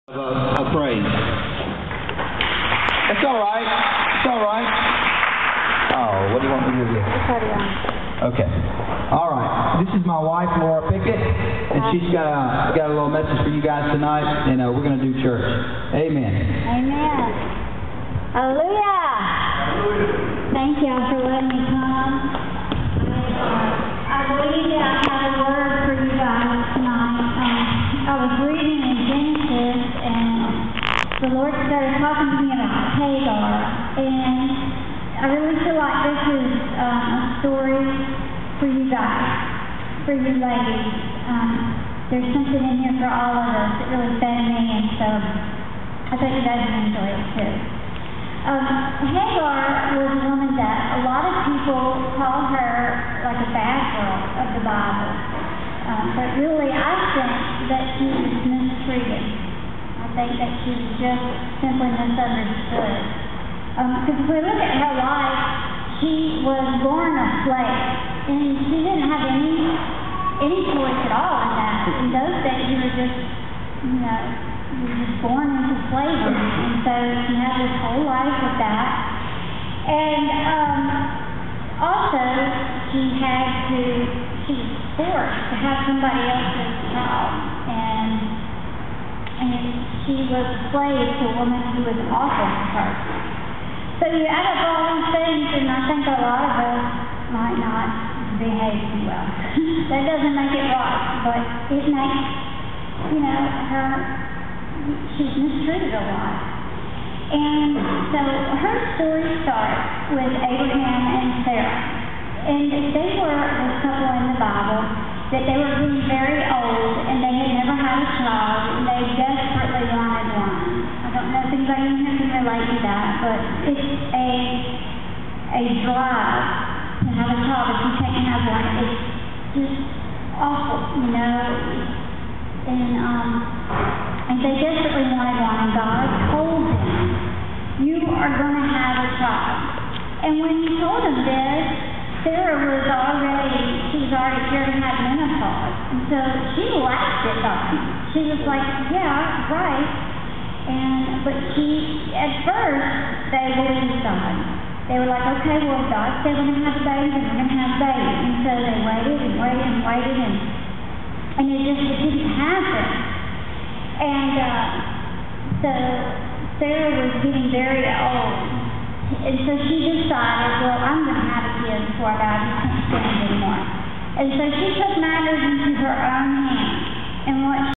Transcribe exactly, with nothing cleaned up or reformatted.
of a, a praise. It's all right. It's all right. Oh, what do you want me to do here? Okay. All right. This is my wife, Laura Pickett, and she's got a got a little message for you guys tonight, and uh, we're going to do church. Amen. Amen. Hallelujah. Hallelujah. Thank y'all for letting me come. I, uh, I believe that I have a word for you guys tonight. Um, I was reading in Genesis, and the Lord started talking to me about Hagar, and I really feel like this is um, a story for you guys, for you ladies. Um, there's something in here for all of us that really fed me, and so I think you guys will enjoy it too. Um, Hagar was a woman that a lot of people call her like a bad girl of the Bible. Um, but really, I think that she was mistreated. I think that she was just simply misunderstood. Because um, if we look at her life, she was born a slave. And she didn't have any any choice at all in that. In those days, you were just, you know, you were just born into slavery. And so she had this whole life with that. And um, also, she had to, she was forced to have somebody else's child. And, and she was a slave to a woman who was awful to her. So you add up all these things, and I think a lot of us might not behave too well. That doesn't make it right, but it makes, you know, her, she's mistreated a lot. And so her story starts with Abraham and Sarah. And they were this couple in the Bible that they were getting very old, and they had never had a child, and they desperately wanted one. I don't know if anybody in here can relate to that, but it's a a drive to have a child if you can't have one. It's just awful, you know. And um, and they desperately wanted one, and God told them, "You are going to have a child." And when He told them this, Sarah was already, she was already starting to have menopause. And so she laughed at God. She was like, yeah, right. And, but she, at first, they believed God. They were like, okay, well, God said we're going to have a baby, and we're going to have a baby. And so they waited and waited and waited, and, and it just it didn't happen. And uh, so Sarah was getting very old. And so she decided, well, I'm going to have a kid before I die. I just can't stand it anymore. And so she took matters into her own hands. And what